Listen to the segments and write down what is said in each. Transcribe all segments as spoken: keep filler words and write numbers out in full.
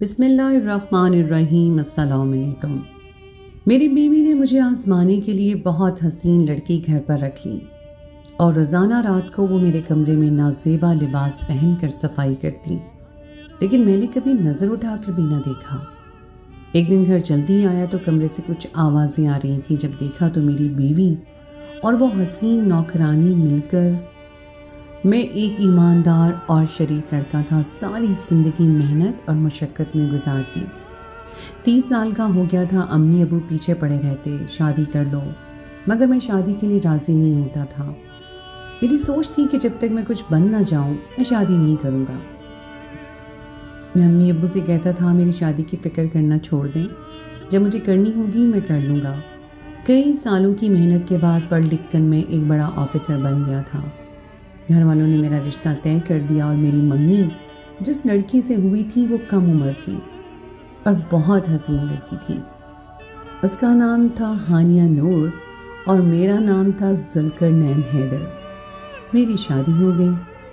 بسم اللہ الرحمن الرحیم۔ السلام علیکم۔ میری بیوی نے مجھے آزمانے کے لیے بہت حسین لڑکی گھر پر رکھ لی اور روزانہ رات کو وہ میرے کمرے میں نازیبا لباس پہن کر صفائی کرتی، لیکن میں نے کبھی نظر اٹھا کر بھی نہ دیکھا۔ ایک دن گھر جلدی آیا تو کمرے سے کچھ آوازیں آ رہی تھیں۔ جب دیکھا تو میری بیوی اور وہ حسین نوکرانی مل کر، میں ایک ایماندار اور شریف لڑکا تھا، ساری زندگی محنت اور مشقت میں گزارتی۔ تیس سال کا ہو گیا تھا، امی ابو پیچھے پڑے رہتے شادی کر لو، مگر میں شادی کے لیے راضی نہیں ہوتا تھا۔ میری سوچ تھی کہ جب تک میں کچھ بن نہ جاؤں میں شادی نہیں کروں گا۔ میں امی ابو سے کہتا تھا میری شادی کی فکر کرنا چھوڑ دیں، جب مجھے کرنی ہوگی میں کر لوں گا۔ کئی سالوں کی محنت کے بعد پڑھ لکھ کر میں ایک بڑا آفیسر بن گیا تھا۔ گھر والوں نے میرا رشتہ طے کر دیا اور میری منگنی جس لڑکی سے ہوئی تھی وہ کم عمر تھی اور بہت حسین لڑکی تھی۔ اس کا نام تھا ہانیہ نور اور میرا نام تھا ذوالقرنین حیدر۔ میری شادی ہو گئی۔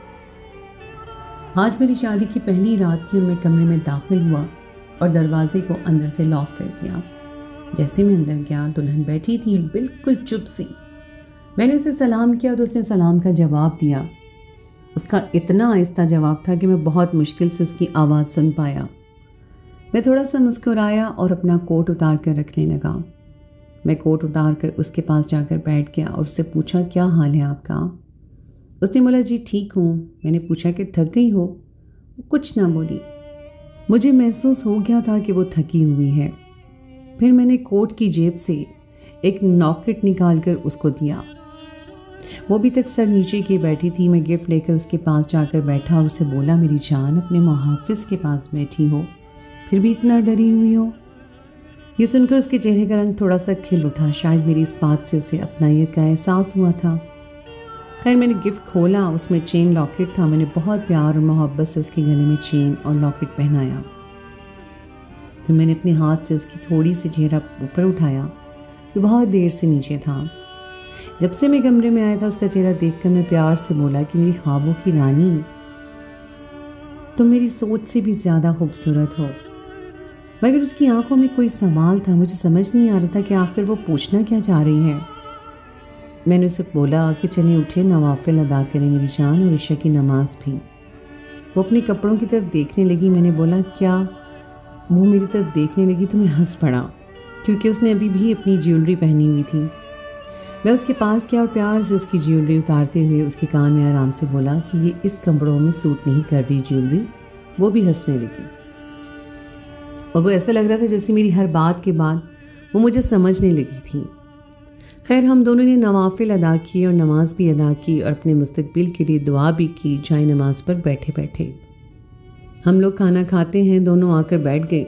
آج میری شادی کی پہلی رات تھی اور میں کمرے میں داخل ہوا اور دروازے کو اندر سے لاک کر دیا۔ جیسے میں اندر گیا، دلہن بیٹھی تھی بالکل چپ سی۔ میں نے اسے سلام کیا تو اس نے سلام کا جواب دیا۔ اس کا اتنا آہستہ جواب تھا کہ میں بہت مشکل سے اس کی آواز سن پایا۔ میں تھوڑا سا مسکرایا اور اپنا کوٹ اتار کر رکھنے لگا۔ میں کوٹ اتار کر اس کے پاس جا کر بیٹھ گیا اور اس سے پوچھا کیا حال ہے آپ کا؟ اس نے بولا جی ٹھیک ہوں۔ میں نے پوچھا کہ تھک گئی ہو؟ وہ کچھ نہ بولی۔ مجھے محسوس ہو گیا تھا کہ وہ تھکی ہوئی ہے۔ پھر میں نے کوٹ کی جیب سے ایک ناکٹ نکال کر اس کو دیا۔ وہ ابھی تک سر نیچے کیے بیٹھی تھی۔ میں گفٹ لے کر اس کے پاس جا کر بیٹھا اور اسے بولا میری جان اپنے محافظ کے پاس بیٹھی ہو، پھر بھی اتنا ڈری ہوئی ہو؟ یہ سن کر اس کے چہرے کا رنگ تھوڑا سا کھل اٹھا، شاید میری اس بات سے اسے اپنائیت کا احساس ہوا تھا۔ خیر میں نے گفٹ کھولا، اس میں چین لاکٹ تھا۔ میں نے بہت پیار اور محبت سے اس کے گلے میں چین اور لاکٹ پہنایا۔ پھر میں نے اپنے ہاتھ سے اس کی تھوڑی سی چہرہ اوپر اٹھایا جو بہت دیر سے نیچے تھا۔ جب سے میں کمرے میں آیا تھا اس کا چہرہ دیکھ کر میں پیار سے بولا کہ میری خوابوں کی رانی، تم میری سوچ سے بھی زیادہ خوبصورت ہو۔ مگر اس کی آنکھوں میں کوئی سوال تھا، مجھے سمجھ نہیں آ رہا تھا کہ آخر وہ پوچھنا کیا چاہ رہی ہے۔ میں نے اسے بولا کہ چلیں اٹھیں نوافل ادا کریں میری جان، اور عشاء کی نماز بھی۔ وہ اپنے کپڑوں کی طرف دیکھنے لگی۔ میں نے بولا کیا؟ وہ میری طرف دیکھنے لگی تو میں ہنس پڑا کیونکہ اس نے ابھی بھی اپنی جیولری پہنی ہوئی تھی۔ میں اس کے پاس گیا اور پیار سے اس کی جیولری اتارتے ہوئے اس کے کان میں آرام سے بولا کہ یہ اس کپڑوں میں سوٹ نہیں کر رہی جیولری۔ وہ بھی ہنسنے لگی اور وہ ایسا لگ رہا تھا جیسے میری ہر بات کے بعد وہ مجھے سمجھنے لگی تھی۔ خیر ہم دونوں نے نوافل ادا کیے اور نماز بھی ادا کی اور اپنے مستقبل کے لیے دعا بھی کی جائے نماز پر بیٹھے بیٹھے۔ ہم لوگ کھانا کھاتے ہیں، دونوں آ کر بیٹھ گئے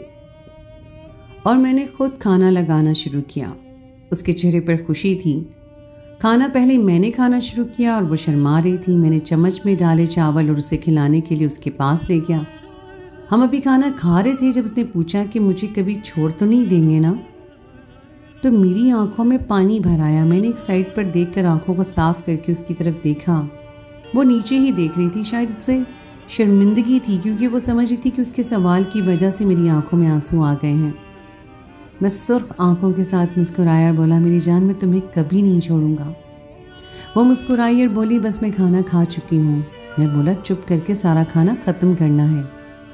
اور میں نے خود کھانا لگانا شروع کیا۔ اس کے چہرے پر خوشی تھی۔ کھانا پہلے میں نے کھانا شروع کیا اور وہ شرما رہی تھی۔ میں نے چمچ میں ڈالے چاول اور اسے کھلانے کے لیے اس کے پاس لے گیا۔ ہم ابھی کھانا کھا رہے تھے جب اس نے پوچھا کہ مجھے کبھی چھوڑ تو نہیں دیں گے نا؟ تو میری آنکھوں میں پانی بھر آیا۔ میں نے ایک سائڈ پر دیکھ کر آنکھوں کو صاف کر کے اس کی طرف دیکھا۔ وہ نیچے ہی دیکھ رہی تھی، شاید اس سے شرمندگی تھی کیونکہ وہ سمجھ رہی تھی کہ اس کے سوال کی وجہ سے میری آنکھوں میں آنسو آ گئے ہیں۔ میں سرخ آنکھوں کے ساتھ مسکرایا اور بولا میری جان میں تمہیں کبھی نہیں چھوڑوں گا۔ وہ مسکرائی اور بولی بس میں کھانا کھا چکی ہوں۔ میں بولا چپ کر کے سارا کھانا ختم کرنا ہے۔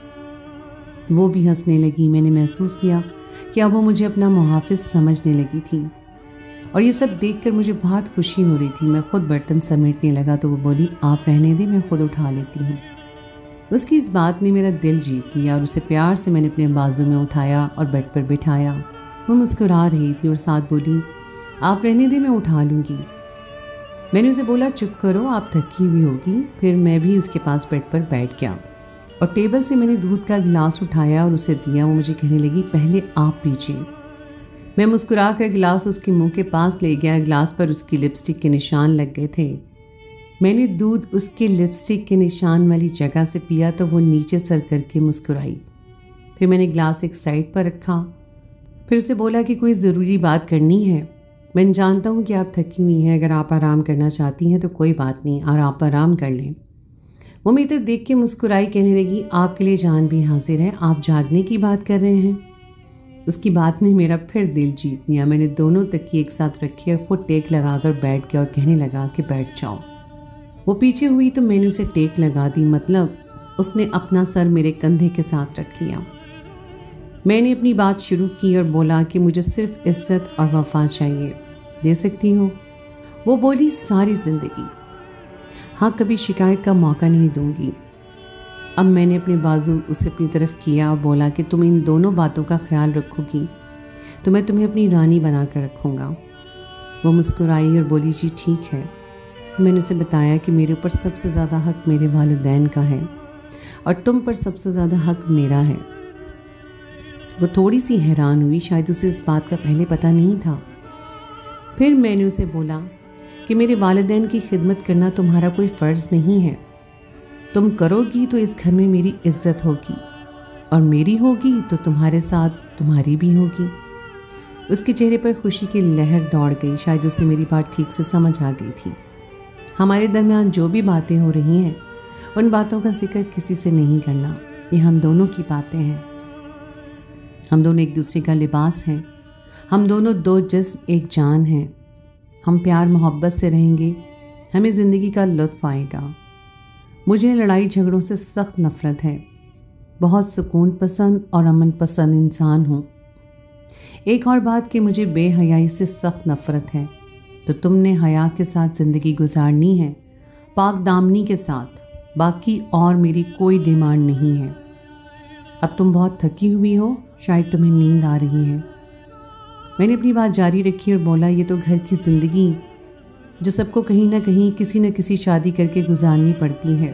وہ بھی ہنسنے لگی۔ میں نے محسوس کیا کہ اب وہ مجھے اپنا محافظ سمجھنے لگی تھی اور یہ سب دیکھ کر مجھے بہت خوشی ہو رہی تھی۔ میں خود برتن سمیٹنے لگا تو وہ بولی آپ رہنے دیں، میں خود اٹھا لیتی ہوں۔ اس کی اس بات نے میرا دل جیت لیا اور اسے پیار سے میں نے اپنے بازو میں اٹھایا اور بیڈ پر بٹھایا۔ وہ مسکرا رہی تھی اور ساتھ بولی آپ رہنے دیں، میں اٹھا لوں گی۔ میں نے اسے بولا چپ کرو، آپ تھکی ہوئی ہوگی۔ پھر میں بھی اس کے پاس بیڈ پر بیٹھ گیا اور ٹیبل سے میں نے دودھ کا گلاس اٹھایا اور اسے دیا۔ وہ مجھے کہنے لگی پہلے آپ پیجیے۔ میں مسکرا کر گلاس اس کے منہ کے پاس لے گیا۔ گلاس پر اس کی لپسٹک کے نشان لگ گئے تھے۔ میں نے دودھ اس کے لپسٹک کے نشان والی جگہ سے پیا تو وہ نیچے سر کر کے مسکرائی۔ پھر میں نے گلاس ایک سائڈ پر رکھا، پھر اسے بولا کہ کوئی ضروری بات کرنی ہے۔ میں جانتا ہوں کہ آپ تھکی ہوئی ہیں، اگر آپ آرام کرنا چاہتی ہیں تو کوئی بات نہیں اور آپ آرام کر لیں۔ وہ میری طرف دیکھ کے مسکرائی، کہنے لگی آپ کے لیے جان بھی حاضر ہے، آپ جاگنے کی بات کر رہے ہیں؟ اس کی بات نے میرا پھر دل جیت لیا۔ میں نے دونوں تکیے ایک ساتھ رکھے اور خود ٹیک لگا کر بیٹھ گیا اور کہنے لگا کہ بیٹھ جاؤ۔ وہ پیچھے ہوئی تو میں نے اسے ٹیک لگا دی، مطلب اس نے اپنا سر میرے کندھے کے ساتھ رکھ لیا۔ میں نے اپنی بات شروع کی اور بولا کہ مجھے صرف عزت اور وفا چاہیے، دے سکتی ہو؟ وہ بولی ساری زندگی، ہاں کبھی شکایت کا موقع نہیں دوں گی۔ اب میں نے اپنے بازو اسے اپنی طرف کیا اور بولا کہ تم ان دونوں باتوں کا خیال رکھو گی تو میں تمہیں اپنی رانی بنا کر رکھوں گا۔ وہ مسکرائی اور بولی جی ٹھیک ہے۔ میں نے اسے بتایا کہ میرے اوپر سب سے زیادہ حق میرے والدین کا ہے اور تم پر سب سے زیادہ حق میرا ہے۔ وہ تھوڑی سی حیران ہوئی، شاید اسے اس بات کا پہلے پتہ نہیں تھا۔ پھر میں نے اسے بولا کہ میرے والدین کی خدمت کرنا تمہارا کوئی فرض نہیں ہے، تم کرو گی تو اس گھر میں میری عزت ہوگی اور میری ہوگی تو تمہارے ساتھ تمہاری بھی ہوگی۔ اس کے چہرے پر خوشی کی لہر دوڑ گئی، شاید اسے میری بات ٹھیک سے سمجھ آ گئی تھی۔ ہمارے درمیان جو بھی باتیں ہو رہی ہیں ان باتوں کا ذکر کسی سے نہیں کرنا، یہ ہم دونوں کی باتیں ہیں۔ ہم دونوں ایک دوسرے کا لباس ہیں، ہم دونوں دو جسم ایک جان ہیں۔ ہم پیار محبت سے رہیں گے، ہمیں زندگی کا لطف آئے گا۔ مجھے لڑائی جھگڑوں سے سخت نفرت ہے، بہت سکون پسند اور امن پسند انسان ہوں۔ ایک اور بات کہ مجھے بے حیائی سے سخت نفرت ہے، تو تم نے حیا کے ساتھ زندگی گزارنی ہے، پاک دامنی کے ساتھ، باقی اور میری کوئی ڈیمانڈ نہیں ہے۔ اب تم بہت تھکی ہوئی ہو، شاید تمہیں نیند آ رہی ہے۔ میں نے اپنی بات جاری رکھی اور بولا یہ تو گھر کی زندگی جو سب کو کہیں نہ کہیں کسی نہ کسی شادی کر کے گزارنی پڑتی ہے۔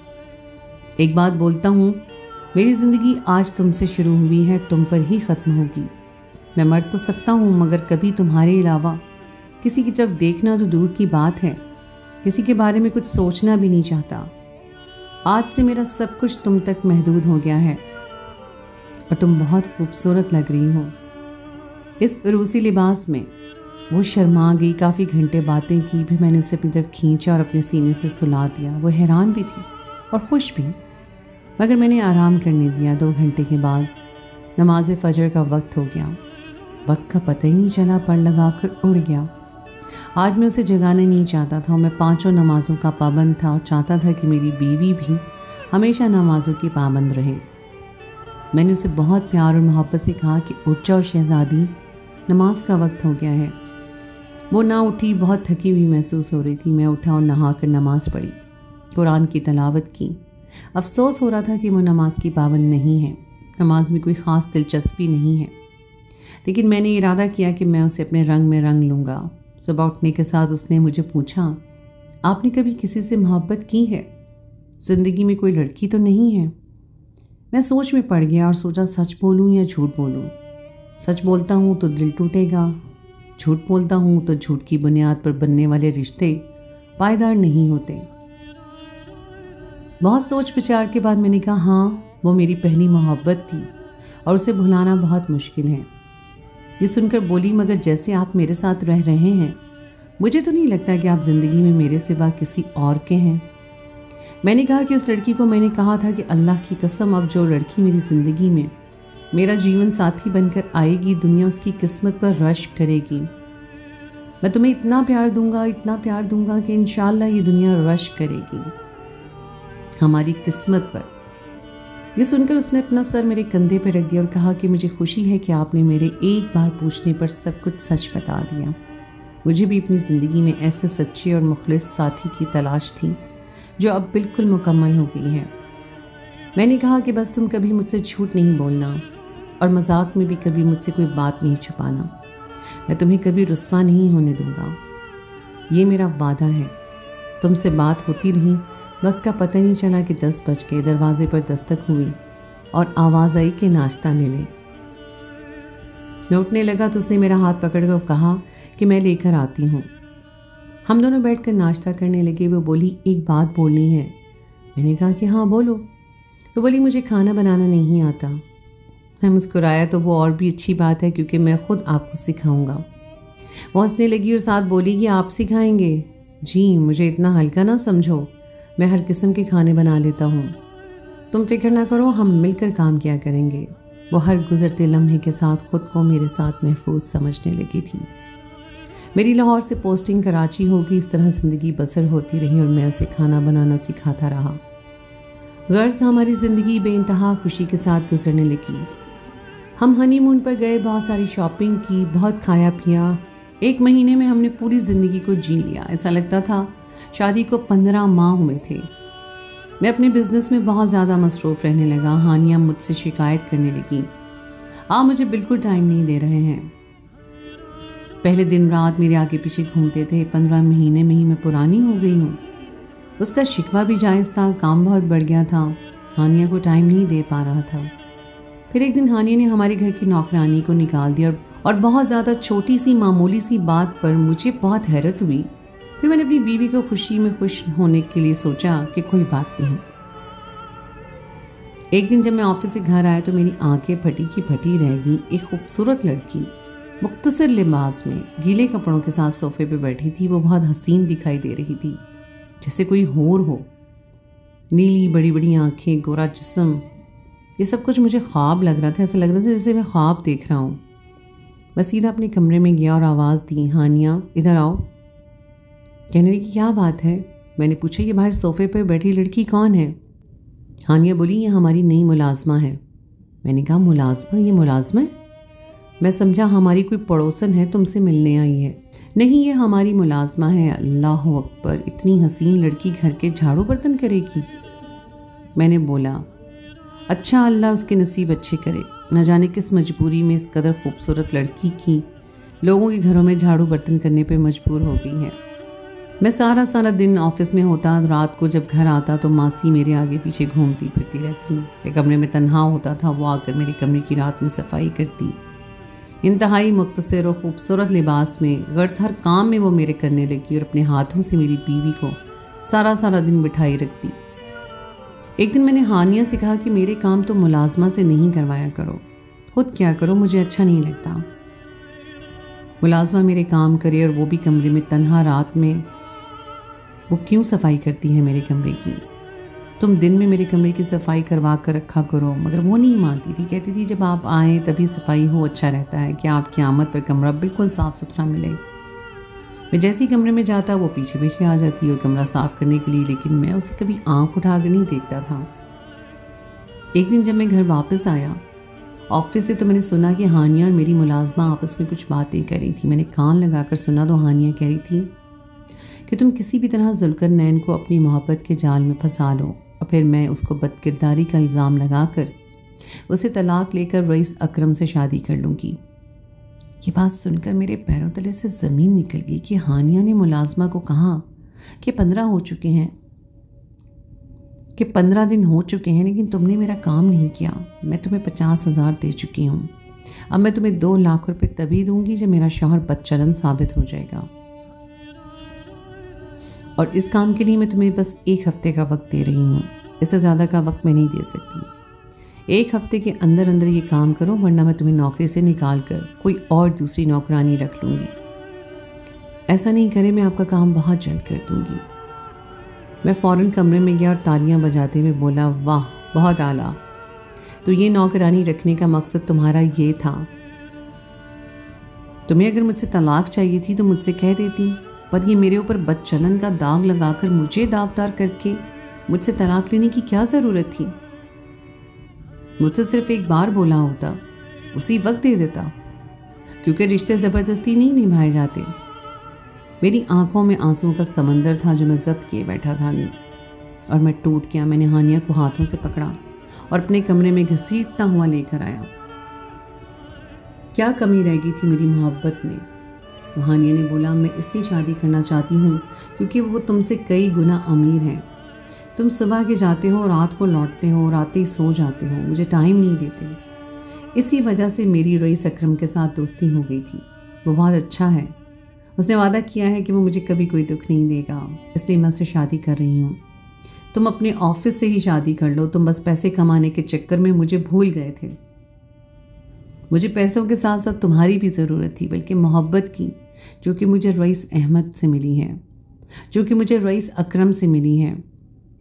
ایک بات بولتا ہوں، میری زندگی آج تم سے شروع ہوئی ہے، تم پر ہی ختم ہوگی۔ میں مر تو سکتا ہوں مگر کبھی تمہارے علاوہ کسی کی طرف دیکھنا تو دور کی بات ہے، کسی کے بارے میں کچھ سوچنا بھی نہیں چاہتا۔ آج سے میرا سب کچھ تم تک محدود ہو گیا ہے اور تم بہت خوبصورت لگ رہی ہو۔ اس عروسی لباس میں وہ شرما گئی، کافی گھنٹے باتیں کی، بھی میں نے اسے اپنی طرف کھینچا اور اپنے سینے سے سلا دیا۔ وہ حیران بھی تھی اور خوش بھی، مگر میں نے آرام کرنے دیا۔ دو گھنٹے کے بعد نماز فجر کا وقت ہو گیا، وقت کا پتہ ہی نہیں چلا، پڑ لگا کر اڑ گیا۔ آج میں اسے جگانا نہیں چاہتا تھا، میں پانچوں نمازوں کا پابند تھا اور چاہتا تھا کہ میری بیوی بھی ہمیشہ نمازوں کی پابند رہے۔ میں نے اسے بہت پیار اور محبت سے کہا کہ اٹھ جاؤ شہزادی، نماز کا وقت ہو گیا ہے۔ وہ نہ اٹھی، بہت تھکی ہوئی محسوس ہو رہی تھی۔ میں اٹھا اور نہا کر نماز پڑھی، قرآن کی تلاوت کی۔ افسوس ہو رہا تھا کہ وہ نماز کی پابند نہیں ہے، نماز میں کوئی خاص دلچسپی نہیں ہے، لیکن میں نے ارادہ کیا کہ میں اسے اپنے رنگ میں رنگ لوں گا۔ صبح اٹھنے کے ساتھ اس نے مجھے پوچھا آپ نے کبھی کسی سے محبت کی ہے؟ زندگی میں کوئی لڑکی تو نہیں ہے؟ میں سوچ میں پڑ گیا اور سوچا سچ بولوں یا جھوٹ بولوں۔ سچ بولتا ہوں تو دل ٹوٹے گا، جھوٹ بولتا ہوں تو جھوٹ کی بنیاد پر بننے والے رشتے پائیدار نہیں ہوتے۔ بہت سوچ بچار کے بعد میں نے کہا ہاں وہ میری پہلی محبت تھی اور اسے بھلانا بہت مشکل ہے۔ یہ سن کر بولی مگر جیسے آپ میرے ساتھ رہ رہے ہیں مجھے تو نہیں لگتا کہ آپ زندگی میں میرے سوا کسی اور کے ہیں۔ میں نے کہا کہ اس لڑکی کو میں نے کہا تھا کہ اللہ کی قسم اب جو لڑکی میری زندگی میں میرا جیون ساتھی بن کر آئے گی دنیا اس کی قسمت پر رشک کرے گی۔ میں تمہیں اتنا پیار دوں گا اتنا پیار دوں گا کہ انشاءاللہ یہ دنیا رشک کرے گی ہماری قسمت پر۔ یہ سن کر اس نے اپنا سر میرے کندھے پہ رکھ دیا اور کہا کہ مجھے خوشی ہے کہ آپ نے میرے ایک بار پوچھنے پر سب کچھ سچ بتا دیا۔ مجھے بھی اپنی زندگی میں ایسے سچے اور مخلص ساتھی کی تلاش تھی جو اب بالکل مکمل ہو گئی ہے۔ میں نے کہا کہ بس تم کبھی مجھ سے جھوٹ نہیں بولنا اور مذاق میں بھی کبھی مجھ سے کوئی بات نہیں چھپانا، میں تمہیں کبھی رسوا نہیں ہونے دوں گا، یہ میرا وعدہ ہے۔ تم سے بات ہوتی رہی، وقت کا پتہ نہیں چلا کہ دس بج گئے۔ دروازے پر دستک ہوئی اور آواز آئی کہ ناشتہ لے لے۔ میں اٹھنے لگا تو اس نے میرا ہاتھ پکڑ کر کہا کہ میں لے کر آتی ہوں۔ ہم دونوں بیٹھ کر ناشتہ کرنے لگے۔ وہ بولی ایک بات بولنی ہے۔ میں نے کہا کہ ہاں بولو۔ تو بولی مجھے کھانا بنانا نہیں آتا۔ میں مسکرایا تو وہ اور بھی اچھی بات ہے کیونکہ میں خود آپ کو سکھاؤں گا۔ وہ ہنسنے لگی اور ساتھ بولی کہ آپ سکھائیں گے؟ جی، مجھے اتنا ہلکا نہ سمجھو، میں ہر قسم کے کھانے بنا لیتا ہوں. تم فکر نہ کرو، ہم مل کر کام کیا کریں گے. وہ ہر گزرتے لمحے کے ساتھ خود کو میرے ساتھ محفوظ سمجھنے لگی تھی. میری لاہور سے پوسٹنگ کراچی ہوگی، اس طرح زندگی بسر ہوتی رہی اور میں اسے کھانا بنانا سکھاتا رہا. غرض ہماری زندگی بے انتہا خوشی کے ساتھ گزرنے لگی. ہم ہنی مون پر گئے، بہت ساری شاپنگ کی، بہت کھایا پیا. ایک مہینے میں ہم نے پوری زندگی کو جی لیا. ایسا لگتا تھا شادی کو پندرہ ماہ ہوئے تھے. میں اپنے بزنس میں بہت زیادہ مصروف رہنے لگا. ہانیہ مجھ سے شکایت کرنے لگی، آپ مجھے بالکل ٹائم نہیں دے رہے ہیں. پہلے دن رات میرے آگے پیچھے گھومتے تھے. پندرہ مہینے میں ہی میں پرانی ہو گئی ہوں. اس کا شکوہ بھی جائز تھا. کام بہت بڑھ گیا تھا، ہانیہ کو ٹائم نہیں دے پا رہا تھا. پھر ایک دن ہانیہ نے ہمارے گھر کی نوکرانی کو نکال دیا اور بہت زیادہ چھوٹی سی معمولی سی بات پر مجھے بہت حیرت ہوئی. پھر میں نے اپنی بیوی کو خوشی میں خوش ہونے کے لیے سوچا کہ کوئی بات نہیں. ایک دن جب میں آفس سے گھر آیا تو میری آنکھیں پھٹی کی پھٹی رہ گئیں. ایک خوبصورت لڑکی مختصر لباس میں گیلے کپڑوں کے ساتھ صوفے پہ بیٹھی تھی. وہ بہت حسین دکھائی دے رہی تھی، جیسے کوئی حور ہو. نیلی بڑی بڑی آنکھیں، گورا جسم، یہ سب کچھ مجھے خواب لگ رہا تھا. ایسا لگ رہا تھا جیسے میں خواب دیکھ رہا ہوں. میں سیدھا اپنے کمرے میں گیا اور آواز دی، ہانیہ ادھر آؤ. کہنے لگی کیا بات ہے؟ میں نے پوچھا یہ باہر صوفے پہ بیٹھی لڑکی کون ہے؟ ہانیہ بولی یہ ہماری نئی ملازمہ ہے. میں نے کہا ملازمہ؟ یہ ملازمہ ہے؟ میں سمجھا ہماری کوئی پڑوسن ہے تم سے ملنے آئی ہے. نہیں، یہ ہماری ملازمہ ہے. اللہ اکبر، اتنی حسین لڑکی گھر کے جھاڑو برتن کرے گی؟ میں نے بولا اچھا، اللہ اس کے نصیب اچھے کرے. نہ جانے کس مجبوری میں اس قدر خوبصورت لڑکی کی لوگوں کے گھروں میں جھاڑو برتن کرنے پہ مجبور ہو گئی ہے. میں سارا سارا دن آفس میں ہوتا. رات کو جب گھر آتا تو ماسی میرے آگے پیچھے گھومتی پھرتی رہتی. ایک کمرے میں تنہا ہوتا تھا، وہ آ کر میرے کمرے کی رات میں صفائی کرتی. انتہائی مختصر اور خوبصورت لباس میں، غرض ہر کام میں وہ میرے کرنے لگی اور اپنے ہاتھوں سے میری بیوی کو سارا سارا دن بٹھائی رکھتی. ایک دن میں نے ہانیہ سے کہا کہ میرے کام تو ملازمہ سے نہیں کروایا کرو، خود کیا کرو، مجھے اچھا نہیں لگتا. ملازمہ میرے کام کرے اور وہ بھی کمرے میں تنہا رات میں، وہ کیوں صفائی کرتی ہے میرے کمرے کی؟ تم دن میں میرے کمرے کی صفائی کروا کر رکھا کرو. مگر وہ نہیں مانتی تھی. کہتی تھی جب آپ آئیں تبھی صفائی ہو، اچھا رہتا ہے کہ آپ کی آمد پر کمرہ بالکل صاف ستھرا ملے. میں جیسی کمرے میں جاتا وہ پیچھے پیچھے آ جاتی اور کمرہ صاف کرنے کے لیے، لیکن میں اسے کبھی آنکھ اٹھا کر نہیں دیکھتا تھا. ایک دن جب میں گھر واپس آیا آفس سے تو میں نے سنا کہ ہانیہ اور میری ملازمہ آپس میں کچھ باتیں کر رہی تھی. میں نے کان لگا کر سنا تو ہانیہ کہہ رہی تھی کہ تم کسی بھی طرح ذوالقرنین نین کو اپنی محبت کے جال میں پھنسا لو اور پھر میں اس کو بد کرداری کا الزام لگا کر اسے طلاق لے کر رئیس اکرم سے شادی کر لوں گی. یہ بات سن کر میرے پیروں تلے سے زمین نکل گئی کہ ہانیہ نے ملازمہ کو کہا کہ پندرہ ہو چکے ہیں کہ پندرہ دن ہو چکے ہیں لیکن تم نے میرا کام نہیں کیا. میں تمہیں پچاس ہزار دے چکی ہوں، اب میں تمہیں دو لاکھ روپے تبھی دوں گی جب میرا شوہر بدچلن ثابت ہو جائے گا، اور اس کام کے لیے میں تمہیں بس ایک ہفتے کا وقت دے رہی ہوں. اس سے زیادہ کا وقت میں نہیں دے سکتی. ایک ہفتے کے اندر اندر یہ کام کرو ورنہ میں تمہیں نوکری سے نکال کر کوئی اور دوسری نوکرانی رکھ لوں گی. ایسا نہیں کرے میں آپ کا کام بہت جلد کر دوں گی. میں فوراً کمرے میں گیا اور تالیاں بجاتے ہوئے بولا واہ بہت اعلیٰ، تو یہ نوکرانی رکھنے کا مقصد تمہارا یہ تھا؟ تمہیں اگر مجھ سے طلاق چاہیے تھی تو مجھ سے کہہ دیتی، پر یہ میرے اوپر بد چلن کا داغ لگا کر مجھے داغدار کر کے مجھ سے طلاق لینے کی کیا ضرورت تھی؟ مجھ سے صرف ایک بار بولا ہوتا، اسی وقت دے دیتا، کیونکہ رشتے زبردستی نہیں نبھائے جاتے. میری آنکھوں میں آنسوں کا سمندر تھا جو میں ضبط کیے بیٹھا تھا اور میں ٹوٹ گیا. میں نے ہانیہ کو ہاتھوں سے پکڑا اور اپنے کمرے میں گھسیٹتا ہوا لے کر آیا. کیا کمی رہ گئی تھی میری محبت میں؟ ہانیہ نے بولا میں اس لیے شادی کرنا چاہتی ہوں کیونکہ وہ تم سے کئی گنا امیر ہیں. تم صبح کے جاتے ہو، رات کو لوٹتے ہو، رات ہی سو جاتے ہو، مجھے ٹائم نہیں دیتے. اسی وجہ سے میری رئیس اکرم کے ساتھ دوستی ہو گئی تھی. وہ بہت اچھا ہے، اس نے وعدہ کیا ہے کہ وہ مجھے کبھی کوئی دکھ نہیں دے گا، اس لیے میں اسے شادی کر رہی ہوں. تم اپنے آفس سے ہی شادی کر لو، تم بس پیسے کمانے کے چکر میں مجھے بھول گئے تھے. مجھے پیسوں کے ساتھ ساتھ تمہاری بھی ضرورت تھی، بلکہ محبت کی، جو کہ مجھے رئیس احمد سے ملی ہے، جو کہ مجھے رئیس اکرم سے ملی ہے.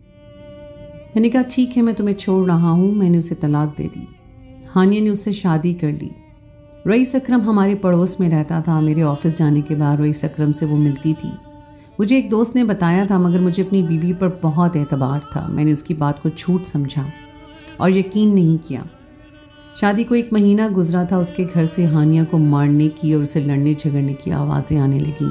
میں نے کہا ٹھیک ہے میں تمہیں چھوڑ رہا ہوں. میں نے اسے طلاق دے دی. ہانیہ نے اس سے شادی کر لی. رئیس اکرم ہمارے پڑوس میں رہتا تھا. میرے آفس جانے کے بعد رئیس اکرم سے وہ ملتی تھی. مجھے ایک دوست نے بتایا تھا مگر مجھے اپنی بیوی پر بہت اعتبار تھا. میں نے اس کی بات کو جھوٹ سمجھا اور یقین نہیں کیا. شادی کو ایک مہینہ گزرا تھا اس کے گھر سے ہانیہ کو مارنے کی اور اسے لڑنے جھگڑنے کی آوازیں آنے لگیں.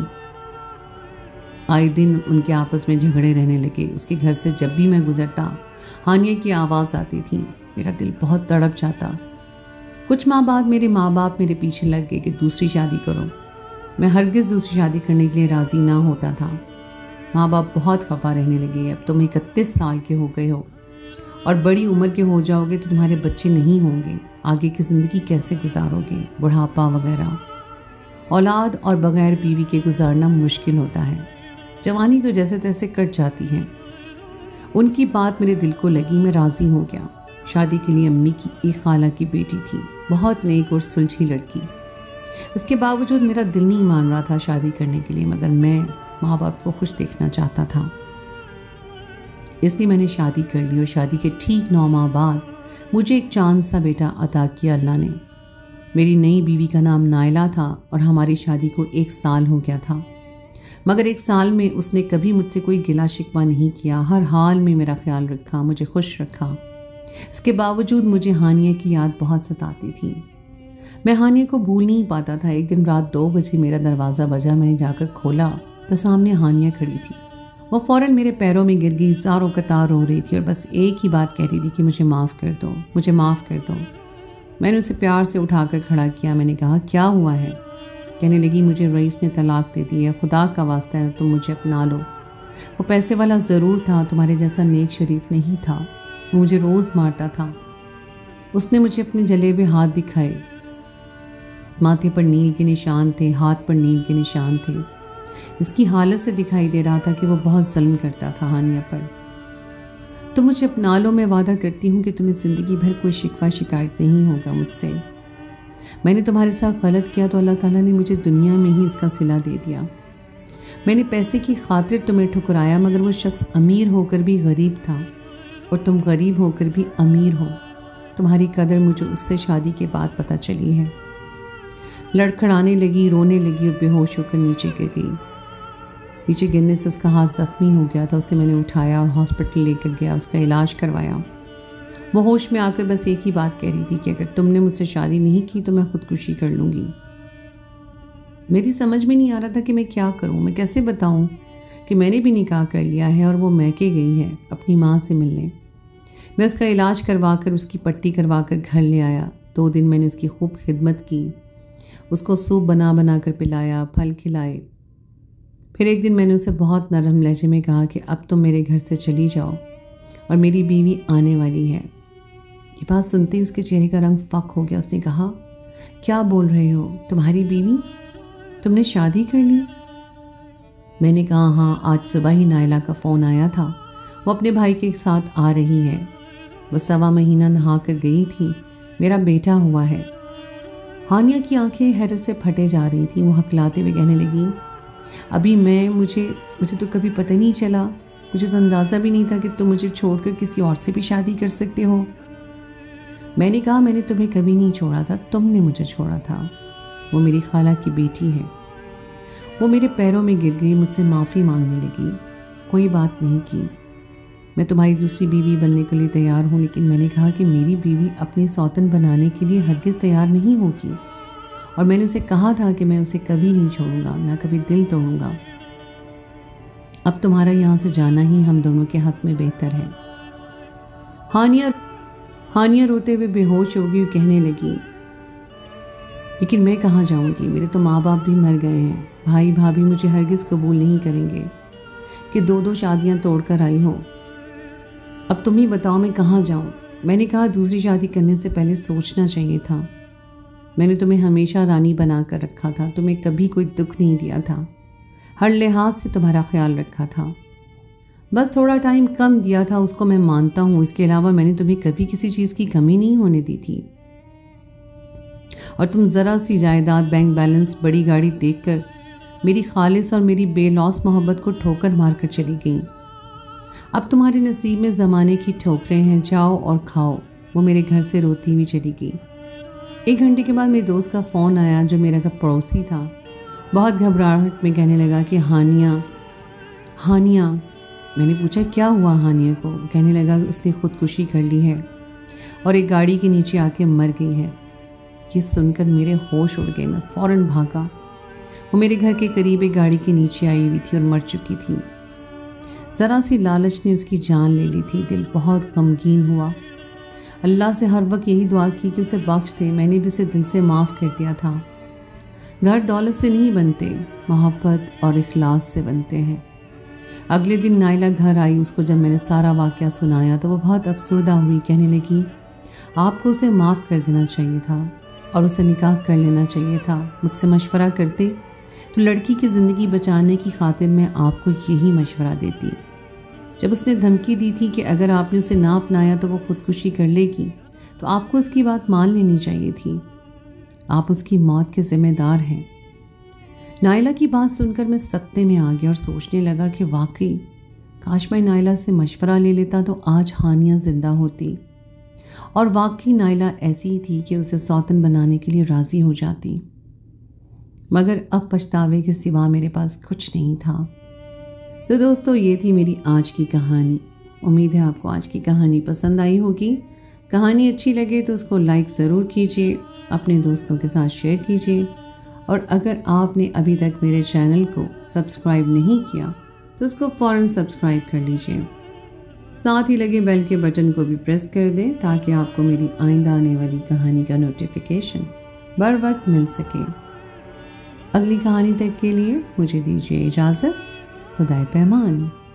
آئے دن ان کے آپس میں جھگڑے رہنے لگے. اس کے گھر سے جب بھی میں گزرتا ہانیہ کی آواز آتی تھی. میرا دل بہت تڑپ جاتا. کچھ ماہ بعد میرے ماں باپ میرے پیچھے لگ گئے کہ دوسری شادی کرو. میں ہرگز دوسری شادی کرنے کے لیے راضی نہ ہوتا تھا. ماں باپ بہت خفا رہنے لگے. اب تم اکتیس سال کے ہو گئے ہو اور بڑی عمر کے ہو جاؤ گے تو تمہارے بچے نہیں ہوں گے. آگے کی زندگی کیسے گزارو گے؟ بڑھاپا وغیرہ. اولاد اور بغیر بیوی کے گزارنا مشکل ہوتا ہے. جوانی تو جیسے تیسے کٹ جاتی ہے. ان کی بات میرے دل کو لگی. میں راضی ہو گیا. شادی کے لیے امی کی ایک خالہ کی بیٹی تھی. بہت نیک اور سلجھی لڑکی. اس کے باوجود میرا دل نہیں مان رہا تھا شادی کرنے کے لیے، مگر میں ماں باپ کو خوش دیکھنا چاہتا تھا. اس لیے میں نے شادی کر لی اور شادی کے ٹھیک نو ماہ بعد مجھے ایک چاند سا بیٹا عطا کیا اللہ نے. میری نئی بیوی کا نام نائلہ تھا اور ہماری شادی کو ایک سال ہو گیا تھا. مگر ایک سال میں اس نے کبھی مجھ سے کوئی گلا شکوہ نہیں کیا. ہر حال میں میرا خیال رکھا، مجھے خوش رکھا. اس کے باوجود مجھے ہانیہ کی یاد بہت ستاتی تھی. میں ہانیہ کو بھول نہیں پاتا تھا. ایک دن رات دو بجے میرا دروازہ بجا. میں نے جا کر کھولا تو سامنے ہانیہ کھڑی تھی. وہ فوراً میرے پیروں میں گر گئی، زاروں قطار رو رہی تھی اور بس ایک ہی بات کہہ رہی تھی کہ مجھے معاف کر دو، مجھے معاف کر دو. میں نے اسے پیار سے اٹھا کر کھڑا کیا. میں نے کہا کیا ہوا ہے؟ کہنے لگی مجھے رئیس نے طلاق دے دی ہے. خدا کا واسطہ ہے تم مجھے اپنا لو. وہ پیسے والا ضرور تھا، تمہارے جیسا نیک شریف نہیں تھا. وہ مجھے روز مارتا تھا. اس نے مجھے اپنے جلے ہوئے ہاتھ دکھائے. ماتھے پر نیل کے نشان تھے، ہاتھ پر نیل کے نشان تھے. اس کی حالت سے دکھائی دے رہا تھا کہ وہ بہت ظلم کرتا تھا ہانیہ پر. تم مجھے اپنا لو، میں وعدہ کرتی ہوں کہ تمہیں زندگی بھر کوئی شکوہ شکایت نہیں ہوگا مجھ سے. میں نے تمہارے ساتھ غلط کیا تو اللہ تعالیٰ نے مجھے دنیا میں ہی اس کا صلہ دے دیا. میں نے پیسے کی خاطر تمہیں ٹھکرایا مگر وہ شخص امیر ہو کر بھی غریب تھا اور تم غریب ہو کر بھی امیر ہو. تمہاری قدر مجھے اس سے شادی کے بعد پتہ چلی ہے. لڑکھڑانے لگی، رونے لگی اور بے ہوش ہو کر نیچے گر گئی. نیچے گرنے سے اس کا ہاتھ زخمی ہو گیا تھا. اسے میں نے اٹھایا اور ہاسپٹل لے کر گیا، اس کا علاج کروایا. وہ ہوش میں آ کر بس ایک ہی بات کہہ رہی تھی کہ اگر تم نے مجھ سے شادی نہیں کی تو میں خودکشی کر لوں گی. میری سمجھ میں نہیں آ رہا تھا کہ میں کیا کروں. میں کیسے بتاؤں کہ میں نے بھی نکاح کر لیا ہے اور وہ میکے گئی ہے اپنی ماں سے ملنے. میں اس کا علاج کروا کر اس کی پٹی کروا کر گھر لے آیا. دو دن میں نے اس کی خوب خدمت کی. اس کو سوپ بنا بنا کر پلایا، پھل کھلائے. پھر ایک دن میں نے اسے بہت نرم لہجے میں کہا کہ اب تم میرے گھر سے چلی جاؤ اور میری بیوی آنے والی ہے. یہ بات سنتے ہی اس کے چہرے کا رنگ فک ہو گیا. اس نے کہا کیا بول رہے ہو؟ تمہاری بیوی؟ تم نے شادی کر لی؟ میں نے کہا ہاں، آج صبح ہی نائلہ کا فون آیا تھا. وہ اپنے بھائی کے ساتھ آ رہی ہے. وہ سوا مہینہ نہا کر گئی تھی. میرا بیٹا ہوا ہے. ہانیہ کی آنکھیں حیرت سے پھٹے جا رہی تھیں. وہ ہکلاتے ہوئے کہنے لگی ابھی میں مجھے مجھے تو کبھی پتہ نہیں چلا. مجھے تو اندازہ بھی نہیں تھا کہ تم مجھے چھوڑ کر کسی اور سے بھی شادی کر سکتے ہو. میں نے کہا میں نے تمہیں کبھی نہیں چھوڑا تھا، تم نے مجھے چھوڑا تھا. وہ میری خالہ کی بیٹی ہے. وہ میرے پیروں میں گر گئی، مجھ سے معافی مانگنے لگی. کوئی بات نہیں کی، میں تمہاری دوسری بیوی بننے کے لیے تیار ہوں، لیکن میں نے کہا کہ میری بیوی اپنی سوتن بنانے کے لیے ہرگز تیار نہیں ہوگی. اور میں نے اسے کہا تھا کہ میں اسے کبھی نہیں چھوڑوں گا، نہ کبھی دل توڑوں گا. اب تمہارا یہاں سے جانا ہی ہم دونوں کے حق میں بہتر ہے. ہانیہ ہانیہ روتے ہوئے بے ہوش ہو گئی اور کہنے لگی لیکن میں کہاں جاؤں گی؟ میرے تو ماں باپ بھی مر گئے ہیں. بھائی بھابھی مجھے ہرگز قبول نہیں کریں گے کہ دو دو شادیاں توڑ کر آئی ہوں. اب تم ہی بتاؤ میں کہاں جاؤں؟ میں نے کہا دوسری شادی کرنے سے پہلے سوچنا چاہیے تھا. میں نے تمہیں ہمیشہ رانی بنا کر رکھا تھا. تمہیں کبھی کوئی دکھ نہیں دیا تھا. ہر لحاظ سے تمہارا خیال رکھا تھا. بس تھوڑا ٹائم کم دیا تھا، اس کو میں مانتا ہوں. اس کے علاوہ میں نے تمہیں کبھی کسی چیز کی کمی نہیں ہونے دی تھی. اور تم ذرا سی جائیداد، بینک بیلنس، بڑی گاڑی دیکھ کر میری خالص اور میری بے لوث محبت کو ٹھوکر مار کر چلی گئیں. اب تمہارے نصیب میں زمانے کی ٹھوکریں ہیں، جاؤ اور کھاؤ۔ وہ میرے گھر سے روتی ہوئی چلی گئی۔ ایک گھنٹے کے بعد میرے دوست کا فون آیا جو میرا کا پڑوسی تھا۔ بہت گھبراہٹ میں کہنے لگا کہ ہانیہ ہانیہ میں نے پوچھا کیا ہوا ہانیہ کو؟ کہنے لگا کہ اس نے خودکشی کر لی ہے اور ایک گاڑی کے نیچے آ کے مر گئی ہے۔ یہ سن کر میرے ہوش اڑ گئے، میں فوراً بھاگا۔ وہ میرے گھر کے قریب ایک گاڑی کے نیچے آئی ہوئی تھی اور مر چکی تھی۔ ذرا سی لالچ نے اس کی جان لے لی تھی۔ دل بہت غمگین ہوا۔ اللہ سے ہر وقت یہی دعا کی کہ اسے بخش دے۔ میں نے بھی اسے دل سے معاف کر دیا تھا۔ گھر دولت سے نہیں بنتے، محبت اور اخلاص سے بنتے ہیں۔ اگلے دن نائلہ گھر آئی۔ اس کو جب میں نے سارا واقعہ سنایا تو وہ بہت افسردہ ہوئی، کہنے لگی آپ کو اسے معاف کر دینا چاہیے تھا اور اسے نکاح کر لینا چاہیے تھا۔ مجھ سے مشورہ کرتے تو لڑکی کی زندگی بچانے کی خاطر میں آپ کو یہی مشورہ دیتی۔ جب اس نے دھمکی دی تھی کہ اگر آپ نے اسے نہ اپنایا تو وہ خودکشی کر لے گی، تو آپ کو اس کی بات مان لینی چاہیے تھی۔ آپ اس کی موت کے ذمہ دار ہیں۔ نائلہ کی بات سن کر میں سکتے میں آ گیا اور سوچنے لگا کہ واقعی کاش میں نائلہ سے مشورہ لے لیتا تو آج ہانیہ زندہ ہوتی، اور واقعی نائلہ ایسی ہی تھی کہ اسے سوتن بنانے کے لیے راضی ہو جاتی۔ مگر اب پچھتاوے کے سوا میرے پاس کچھ نہیں تھا۔ تو دوستو یہ تھی میری آج کی کہانی۔ امید ہے آپ کو آج کی کہانی پسند آئی ہوگی۔ کہانی اچھی لگے تو اس کو لائک ضرور کیجیے، اپنے دوستوں کے ساتھ شیئر کیجیے، اور اگر آپ نے ابھی تک میرے چینل کو سبسکرائب نہیں کیا تو اس کو فوراً سبسکرائب کر لیجیے۔ ساتھ ہی لگے بیل کے بٹن کو بھی پریس کر دیں تاکہ آپ کو میری آئندہ آنے والی کہانی کا نوٹیفیکیشن بر وقت مل سکے۔ اگلی کہانی تک کے لیے مجھے دیجیے اجازت۔ خدائے پیمان۔